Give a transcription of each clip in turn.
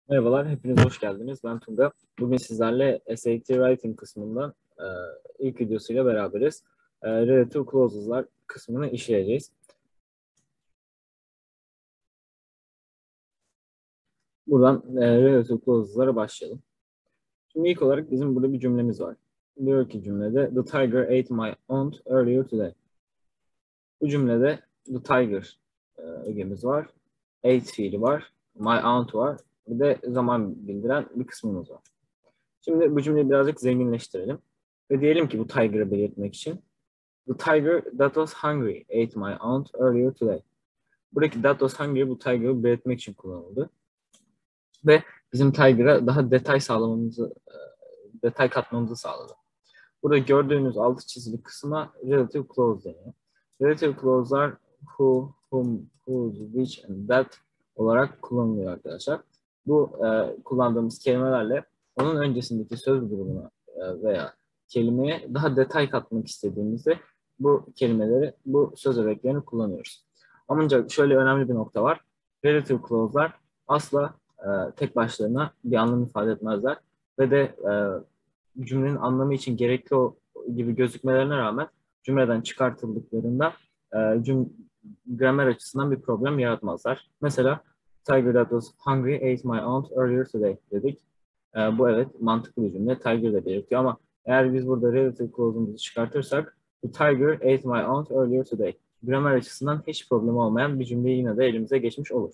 Merhabalar, hepiniz hoş geldiniz. Ben Tunga. Bugün sizlerle SAT Writing kısmından ilk videosuyla beraberiz. Relative Clauses'lar kısmını işleyeceğiz. Buradan Relative Clauses'lara başlayalım. Şimdi ilk olarak bizim burada bir cümlemiz var. Diyor ki cümlede, The tiger ate my aunt earlier today. Bu cümlede the tiger ögemiz var. Ate fiili var. My aunt var. Bir de zaman bildiren bir kısmımız var. Şimdi bu cümleyi birazcık zenginleştirelim. Ve diyelim ki bu tiger'ı belirtmek için The tiger that was hungry ate my aunt earlier today. Buradaki that was hungry bu tiger'ı belirtmek için kullanıldı. Ve bizim tiger'a daha detay katmamızı sağladı. Burada gördüğünüz altı çizili kısma relative clause deniyor. Relative clause'lar who, whom, whose, which and that olarak kullanılıyor arkadaşlar. Bu kullandığımız kelimelerle onun öncesindeki söz grubuna veya kelimeye daha detay katmak istediğimizde bu kelimeleri, bu söz öbeklerini kullanıyoruz. Ancak şöyle önemli bir nokta var. Relative clause'lar asla tek başlarına bir anlam ifade etmezler ve de cümlenin anlamı için gerekli gibi gözükmelerine rağmen cümleden çıkartıldıklarında gramer açısından bir problem yaratmazlar. Mesela Tiger that was hungry ate my aunt earlier today dedik. Bu evet mantıklı bir cümle. Tiger de belirtiyor ama eğer biz burada relative clause'umuzu çıkartırsak The tiger ate my aunt earlier today. Gramer açısından hiç problem olmayan bir cümleyi yine de elimize geçmiş olur.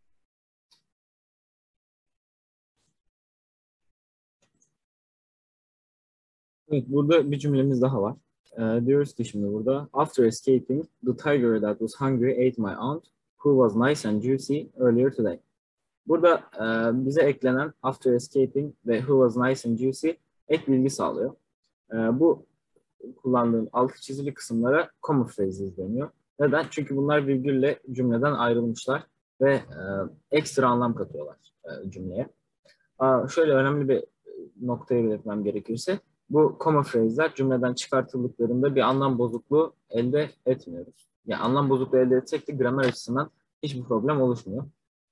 Evet, burada bir cümlemiz daha var. Diyoruz ki şimdi burada After escaping, the tiger that was hungry ate my aunt, who was nice and juicy earlier today. Burada bize eklenen after escaping ve who was nice and juicy ek bilgi sağlıyor. Bu kullandığım altı çizili kısımlara comma phrases deniyor. Neden? Çünkü bunlar virgülle cümleden ayrılmışlar ve ekstra anlam katıyorlar cümleye. Şöyle önemli bir noktayı belirtmem gerekirse, bu comma phrase'ler cümleden çıkartıldıklarında bir anlam bozukluğu elde etmiyoruz. Yani anlam bozukluğu elde etsek de gramer açısından hiçbir problem oluşmuyor.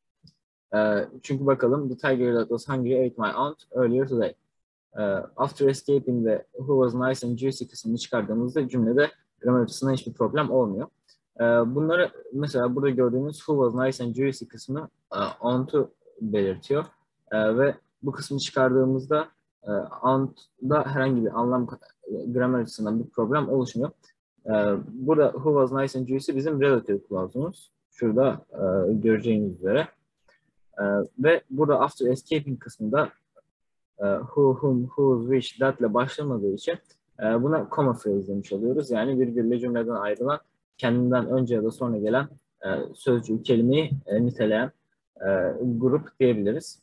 Çünkü bakalım, the tiger that was hungry ate my aunt earlier today. After escaping ve who was nice and juicy kısmını çıkardığımızda cümlede gramer açısından hiçbir problem olmuyor. Bunları mesela burada gördüğünüz who was nice and juicy kısmı aunt'u belirtiyor. Ve bu kısmı çıkardığımızda aunt'da herhangi bir anlam gramer açısından bir problem oluşmuyor. Burada who was nice and juicy bizim relative clause'umuz. Şurada göreceğiniz üzere. Ve burada after escaping kısmında who, whom, whose, which, that ile başlamadığı için buna comma phrase demiş oluyoruz. Yani virgülle cümleden ayrılan, kendinden önce ya da sonra gelen sözcüğü, kelimeyi niteleyen grup diyebiliriz.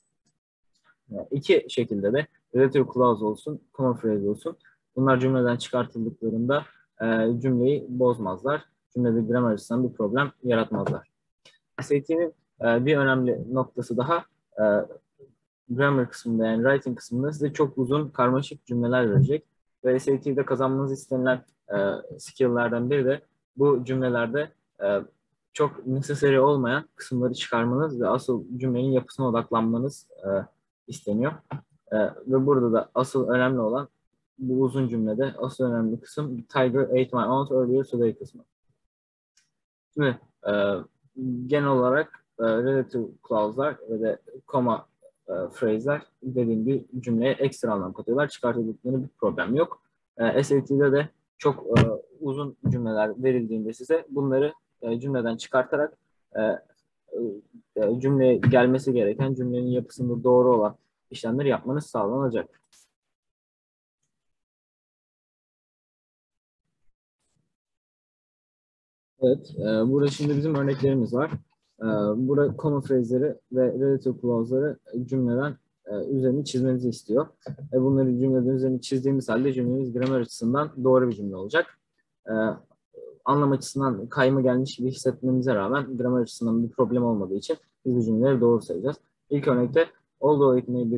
İki şekilde de relative clause olsun, comma phrase olsun. Bunlar cümleden çıkartıldıklarında cümleyi bozmazlar. Cümlede gramer açısından bir problem yaratmazlar. SAT'nin bir önemli noktası daha grammar kısmında, yani writing kısmında size çok uzun karmaşık cümleler verecek. Ve SAT'de kazanmanız istenilen skill'lerden biri de bu cümlelerde çok necessary olmayan kısımları çıkarmanız ve asıl cümlenin yapısına odaklanmanız isteniyor. Ve burada da asıl önemli olan bu uzun cümlede asıl önemli kısım Tiger ate my aunt earlier today kısmı. Şimdi genel olarak relative clause'lar ve de comma phrase'ler dediğim bir cümleye ekstra anlam katıyorlar. Çıkartıldıklarında bir problem yok. SAT'de de çok uzun cümleler verildiğinde size bunları cümleden çıkartarak cümleye gelmesi gereken, cümlenin yapısında doğru olan işlemleri yapmanız sağlanacak. Evet, burada şimdi bizim örneklerimiz var. Burada comma phrase'leri ve relative clause'ları cümleden üzerini çizmenizi istiyor. Bunları cümleden üzerini çizdiğimiz halde cümlemiz gramer açısından doğru bir cümle olacak. Anlam açısından kayma gelmiş gibi hissetmemize rağmen gramer açısından bir problem olmadığı için biz bu cümleleri doğru sayacağız. İlk örnekte although it may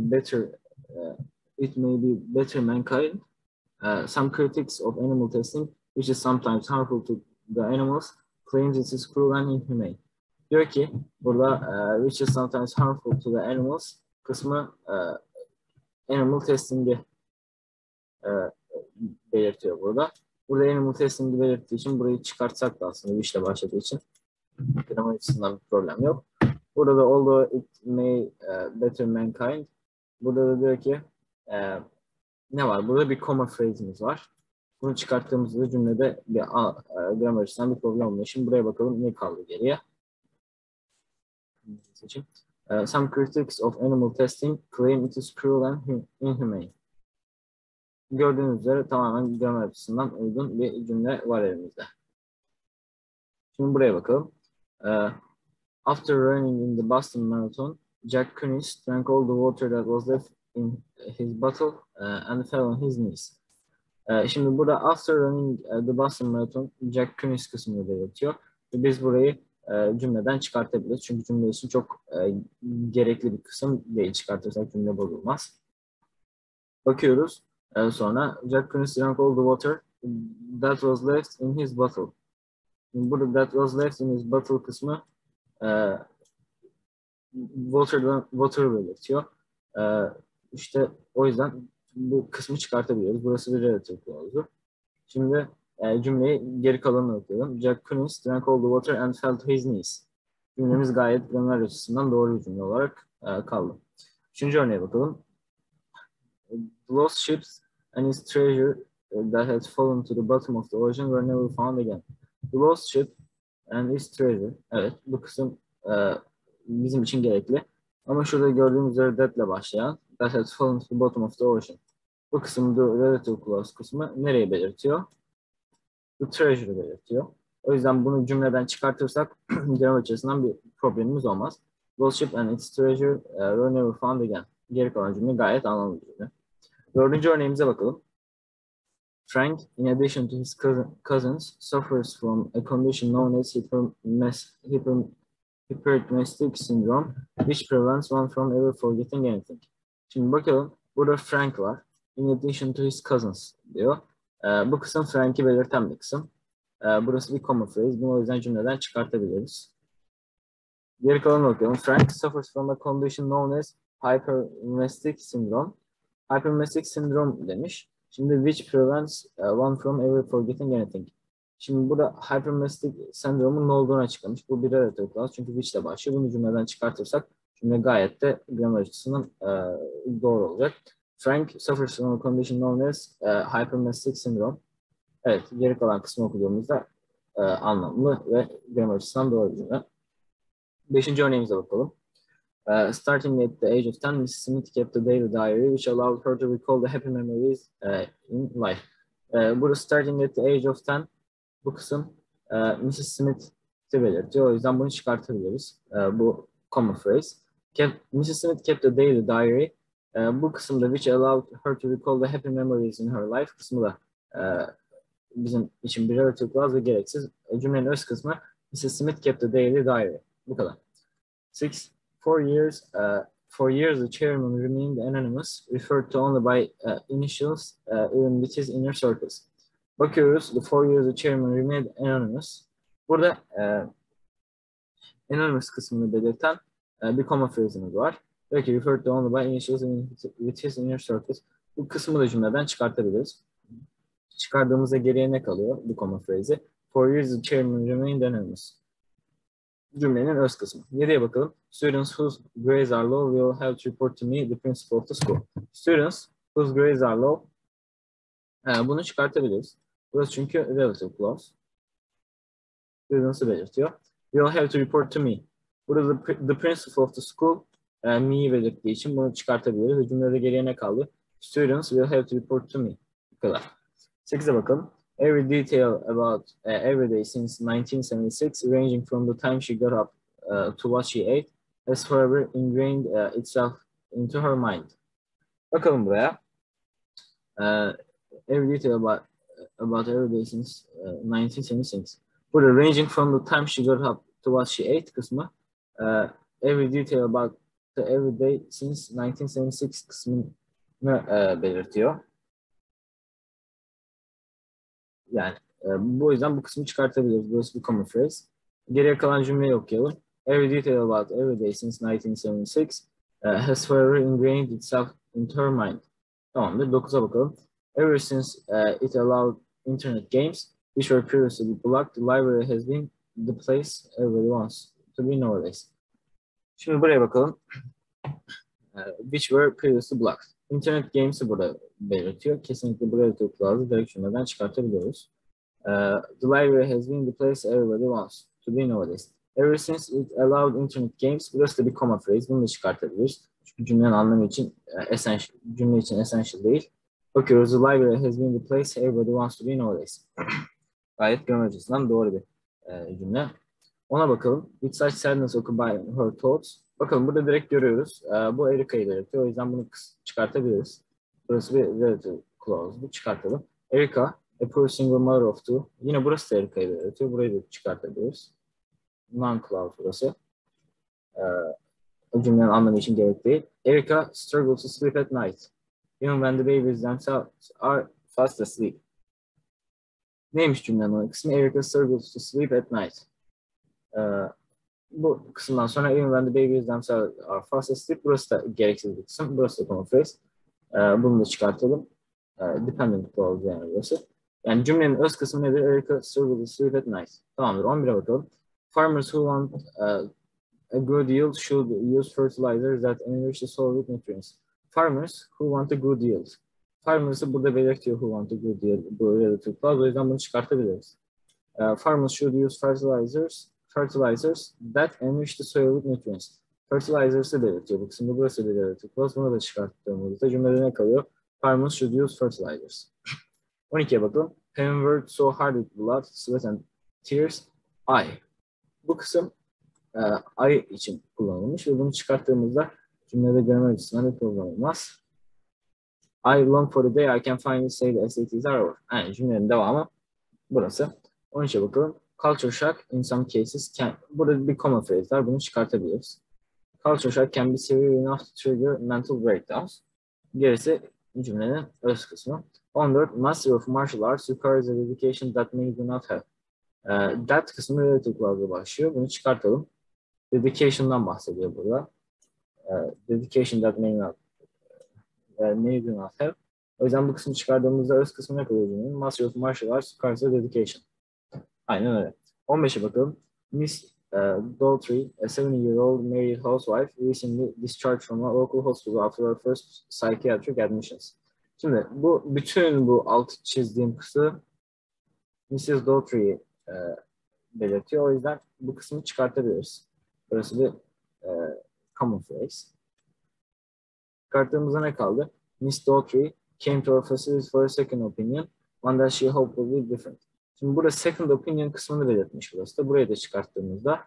be better mankind, some critics of animal testing, which is sometimes harmful to the animals, claims it is cruel and inhumane. Diyor ki burada which is sometimes harmful to the animals, kısmı animal testing'i belirtiyor burada. Burada animal testing'i belirttiği için burayı çıkartsak da aslında işle başladığı için gramer açısından bir problem yok. Burada da although it may better mankind. Burada da diyor ki ne var? Burada bir comma phrase'imiz var. Bunu çıkarttığımızda cümlede bir gramer açısından bir problem olmuyor. Şimdi buraya bakalım ne kaldı geriye. Some critics of animal testing claim it is cruel and inhumane. Gördüğünüz üzere tamamen gramer açısından uygun bir cümle var elimizde. Şimdi buraya bakalım. After running in the Boston Marathon, Jack Cunis drank all the water that was left in his bottle and fell on his knees. Şimdi burada after running the Boston Marathon, Jack Cunis kısmını belirtiyor. Biz burayı cümleden çıkartabiliriz. Çünkü cümle için çok gerekli bir kısım değil. Çıkartırsak cümle bozulmaz. Bakıyoruz. Sonra Jack Cunis drank all the water that was left in his bottle. Burada that was left in his bottle kısmı water belirtiyor. İşte o yüzden bu kısmı çıkartabiliyoruz. Burası bir relative clause'u. Şimdi cümleyi geri kalanına okuyalım. Jack Cunis drank all the water and fell to his knees. Cümlemiz gayet gramer açısından doğru bir cümle olarak kaldı. Üçüncü örneğe bakalım. The lost ships and its treasure that had fallen to the bottom of the ocean were never found again. The lost ship and its treasure. Evet, bu kısım bizim için gerekli. Ama şurada gördüğümüz üzere that ile başlayan that had fallen to the bottom of the ocean. Bu kısımda relative clause kısmı nereyi belirtiyor? The treasure'ı belirtiyor. O yüzden bunu cümleden çıkartırsak gramer açısından bir problemimiz olmaz. Lost ship and its treasure were never found again. Geri kalan cümle gayet anlamlı bir cümle. Dördüncü örneğimize bakalım. Frank, in addition to his cousins, suffers from a condition known as hypermestic syndrome, which prevents one from ever forgetting anything. Şimdi bakalım, burada Frank var. In addition to his cousins diyor. Bu kısım Frank'i belirten bir kısım. Burası bir common phrase. Bunu o yüzden cümleden çıkartabiliriz. Geri kalanına bakıyorum. Frank suffers from a condition known as hypermestic syndrome. Hypermestic syndrome demiş. Şimdi which prevents one from ever forgetting anything. Şimdi burada hypermestic sendromun ne olduğunu açıklamış. Bu bir relative clause çünkü which ile başlıyor. Bunu cümleden çıkartırsak cümle gayet de gramer açısından doğru olacak. Frank suffers from a condition known as hypermestic syndrome. Evet, geri kalan kısmı okuduğumuzda anlamlı ve gramer açısından doğru bir cümle. Beşinci örneğimize bakalım. Starting at the age of 10, Mrs. Smith kept a daily diary which allowed her to recall the happy memories in life. Burada starting at the age of 10 bu kısım Mrs. Smith'i belirtiyor. O yüzden bunu çıkartabiliriz. Bu common phrase. Mrs. Smith kept a daily diary. Bu kısımda which allowed her to recall the happy memories in her life kısmı da bizim için bir relative clause ve gereksiz. Cümlenin öz kısmı Mrs. Smith kept a daily diary. Bu kadar. 6. For years, the chairman remained anonymous, referred to only by initials, even with his inner circles. Bakıyoruz, the 4 years the chairman remained anonymous. Burada anonymous kısmını belirten bir common phrase'imiz var. Belki referred to only by initials, with his inner circles. Bu kısmı da cümleden çıkartabiliriz. Çıkardığımızda geriye ne kalıyor bu common phrase'i? 4 years the chairman remained anonymous. Cümlenin öz kısmı. 7'ye bakalım. Students whose grades are low will have to report to me, the principal of the school. Students whose grades are low. Bunu çıkartabiliriz. Burası çünkü relative clause. Students'ı belirtiyor. Will have to report to me. Burada the principal of the school me'yi belirttiği için bunu çıkartabiliriz. Ve cümlede geriye ne kaldı? Students will have to report to me. Bu kadar. 8'e bakalım. Every detail about every day since 1976, ranging from the time she got up to what she ate, has forever ingrained itself into her mind. Bakalım buraya. Every detail about every day since 1976. Burada ranging from the time she got up to what she ate kısmı, every detail about the every day since 1976 kısmını belirtiyor. Yani bu yüzden bu kısmı çıkartabiliriz. Burası bir common phrase. Geriye kalan cümleyi okuyalım. Every detail about every day since 1976 Has forever ingrained itself into her mind. Tamamdır. 9'a bakalım. Ever since it allowed internet games, which were previously blocked, the library has been the place everybody wants to be nowadays. Şimdi buraya bakalım. Which were previously blocked. İnternet games'i burada belirtiyor. Kesinlikle buraya tıklarız. Direkt cümleden çıkartabiliyoruz. The library has been the place everybody wants to be nowadays. Ever since it allowed internet games. Burası da bir comma phrase. Bunu da çıkartabiliriz. Çünkü cümlenin anlamı için cümle için essential değil. Bakıyoruz. The library has been the place everybody wants to be nowadays. Gayet gramer açısından doğru bir cümle. Ona bakalım. With such sadness occupied her thoughts. Bakalım burada direkt görüyoruz. Bu Erica'yı belirtiyor. O yüzden bunu çıkartabiliriz. Burası bir relative clause. Bu çıkartalım. Erica, a poor single mother of two. Yine burası da Erica'yı belirtiyor. Burayı da çıkartabiliriz. Non-clause burası. O cümlenin anlamı için gerek değil. Erica struggles to sleep at night. Even when the babies themselves are fast asleep. Neymiş cümlenin o kısmı? Erica struggles to sleep at night. Bu kısımdan sonra even when the babies themselves are fast asleep. Burası da gereksiz bir kısım. Burası da common phrase. Bunu da çıkartalım. Dependent clause yani burası. Yani cümlenin öz kısmı nedir? Erica struggles to sleep at night. Tamamdır. 11'e bakalım. Farmers who want a good yield should use fertilizers that enrich the soil with nutrients. Farmers who want a good yield. Farmers'ı burada belirtiyor who want a good yield. Bu relative clause. O yüzden bunu çıkartabiliriz. Farmers should use fertilizers that enrich the soil with nutrients. Fertilizers'ı belirtiyor. Bu kısımda burası bir relative clause. Bunu da çıkarttığımızda cümlede ne kalıyor? Farmers should use fertilizers. 12'ye bakalım. Having worked so hard with blood, sweat and tears, I. Bu kısım I için kullanılmış ve bunu çıkarttığımızda cümlede görme açısından bir problem olmaz. I long for the day I can finally say the SATs are over. Yani cümlenin devamı burası. 13'e bakalım. Culture shock in some cases can... Burada bir common phrase var. Bunu çıkartabiliriz. Culture shock can be severe enough to trigger mental breakdowns. Gerisi cümlenin öz kısmı. 14. Master of martial arts requires a dedication that many do not have. That kısmı relative clause'la başlıyor. Bunu çıkartalım. Dedication'dan bahsediyor burada. Dedication that many do not have. O yüzden bu kısmı çıkardığımızda öz kısmı ne kalıyor? Master of martial arts requires a dedication. Aynen öyle. 15'e bakalım. Miss Daughtry, a 70-year-old married housewife, recently discharged from a local hospital after her first psychiatric admissions. Şimdi bütün bu alt çizdiğim kısmı Mrs. Daughtry'yi belirtiyor. O yüzden bu kısmı çıkartabiliriz. Burası bir common phrase. Çıkarttığımızda ne kaldı? Miss Daughtry came to our facility for a second opinion, one that she hoped would be different. Şimdi burada second opinion kısmını belirtmiş burası da. Burayı da çıkarttığımızda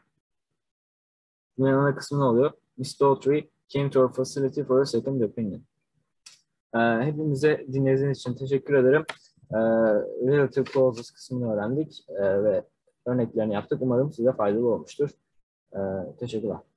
ana kısmı ne oluyor? Miss Daughtry came to our facility for a second opinion. Hepinize dinlediğiniz için teşekkür ederim. Relative clauses kısmını öğrendik ve örneklerini yaptık. Umarım size faydalı olmuştur. Teşekkürler.